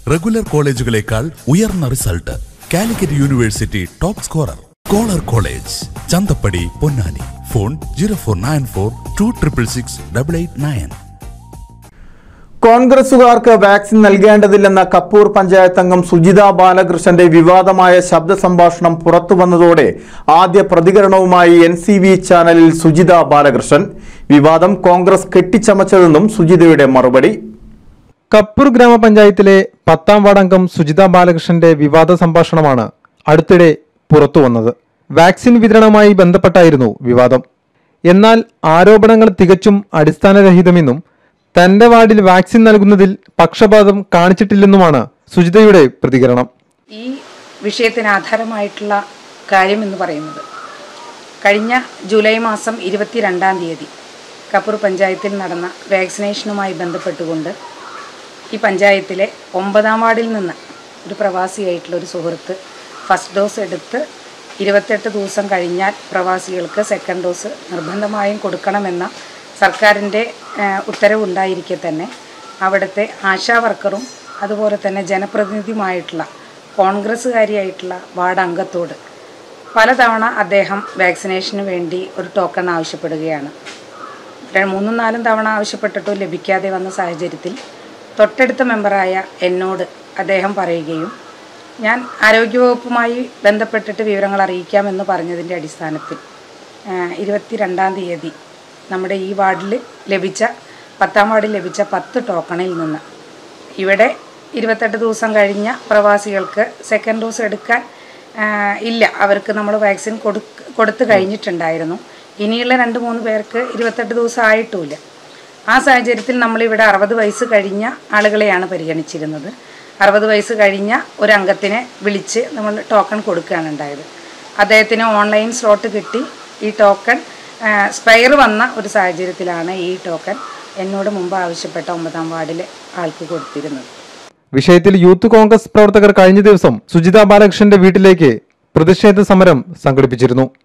Regular കോളേജുകളേക്കാൾ ഉയർന്ന result. Calicut university top scorer. കോളർ കോളേജ്, ചന്തപ്പടി, പൊന്നാനി. ഫോൺ 0494266889. കോൺഗ്രസുകാർക്ക് വാക്സിൻ നൽകേണ്ടതില്ലെന്ന കപ്പൂർ പഞ്ചായത്ത് അംഗം സുജിത ബാലകൃഷ്ണന്റെ വിവാദമായ ശബ്ദ സംഭാഷണം പുറത്തുവന്നതോടെ ആദ്യ പ്രതികരണവുമായി NCV ചാനലിൽ സുജിത ബാലകൃഷ്ണൻ. വിവാദം കോൺഗ്രസ് കെട്ടിച്ചമച്ചതെന്നും സുജിതയുടെ മറുപടി. കപ്പൂർ ഗ്രാമപഞ്ചായത്തിലെ 10ാം വാർഡ് അംഗം സുജിത ബാലകൃഷ്ണന്റെ വിവാദ സംഭാഷണമാണ് അടുത്തിടെ പുറത്തുവന്നത്. വാക്സിൻ വിതരണവുമായി ബന്ധപ്പെട്ടായിരുന്നു വിവാദം. എന്നാൽ ആരോപണങ്ങൾ തികച്ചും അടിസ്ഥാനരഹിതമെന്നും തന്റെ വാർഡിൽ വാക്സിൻ നൽകുന്നതിൽ പക്ഷപാതം കാണിച്ചിട്ടില്ലെന്നുമാണ് സുജിതയുടെ പ്രതികരണം. ഈ വിഷയത്തിന് ആധാരമായിട്ടുള്ള കാര്യം എന്ന് പറയുന്നത് കഴിഞ്ഞ ജൂലൈ മാസം 22-ാം തീയതി കപ്പൂർ പഞ്ചായത്തിൽ നടന്ന വാക്സിനേഷനുമായി ബന്ധപ്പെട്ടുകൊണ്ട് ഈ പഞ്ചായത്തിലെ 9ാം വാർഡിൽ നിന്ന് ഒരു പ്രവാസിയായിട്ടുള്ള ഒരു സുഹൃത്ത് ഫസ്റ്റ് ഡോസ് എടുത്ത് 28 ദിവസം കഴിഞ്ഞാൽ പ്രവാസികൾക്ക് സെക്കൻഡ് ഡോസ് നിർബന്ധമായും കൊടുക്കണമെന്ന സർക്കാരിൻ്റെ ഉത്തരവുണ്ടായിരിക്കെ തന്നെ അവിടുത്തെ ആശാ വർക്കറും അതുപോലെ തന്നെ ജനപ്രതിനിധിയുമായിട്ടുള്ള കോൺഗ്രസ്സുകാരിയായിട്ടുള്ള വാർഡ് അംഗത്തോട് പലതവണ അദ്ദേഹം വാക്സിനേഷന് വേണ്ടി ഒരു ടോക്കൺ ആവശ്യപ്പെടുകയാണ്. 3-4 തവണ ആവശ്യപ്പെട്ടിട്ടും ലഭിക്കാതെ വന്ന സാഹചര്യത്തിൽ തൊട്ടടുത്ത മെമ്പറായ എന്നോട് അദ്ദേഹം പറയുകയും ഞാൻ ആരോഗ്യവകുപ്പുമായി ബന്ധപ്പെട്ടിട്ട് വിവരങ്ങൾ അറിയിക്കാമെന്ന് പറഞ്ഞതിൻ്റെ അടിസ്ഥാനത്തിൽ 22-ാം തീയതി നമ്മുടെ ഈ വാർഡിൽ ലഭിച്ച 10ാം വാർഡിൽ ലഭിച്ച 10 ടോക്കണിൽ നിന്ന് ഇവിടെ 28 ദിവസം കഴിഞ്ഞ പ്രവാസികൾക്ക് സെക്കൻഡ് ഡോസ് എടുക്കാൻ ഇല്ല, അവർക്ക് നമ്മൾ വാക്സിൻ കൊടുത്തു കഴിഞ്ഞിട്ടുണ്ടായിരുന്നു. ഇനിയുള്ള 2-3 പേർക്ക് 28 ദിവസം ആയിട്ടുമില്ല. ആ സാഹചര്യത്തിൽ നമ്മളിവിടെ 60 വയസ്സ് കഴിഞ്ഞ ആളുകളെയാണ് പരിഗണിച്ചിരുന്നത്. 60 വയസ്സ് കഴിഞ്ഞ ഒരു അംഗത്തിനെ വിളിച്ച് നമ്മൾ ടോക്കൺ കൊടുക്കുകയാണ് ഉണ്ടായത്. അദ്ദേഹത്തിന് ഓൺലൈൻ സ്ലോട്ട് കിട്ടി. ഈ ടോക്കൺ സ്പെയർ വന്ന ഒരു സാഹചര്യത്തിലാണ് ഈ ടോക്കൺ എന്നോട് മുമ്പ് ആവശ്യപ്പെട്ട 9ാം വാർഡിലെ ആൾക്ക് കൊടുത്തിരുന്നത്. വിഷയത്തിൽ യൂത്ത് കോൺഗ്രസ് പ്രവർത്തകർ കഴിഞ്ഞ ദിവസം സുജിത ബാലകൃഷ്ണന്റെ വീട്ടിലേക്ക് പ്രതിഷേധ സമരം സംഘടിപ്പിച്ചിരുന്നു.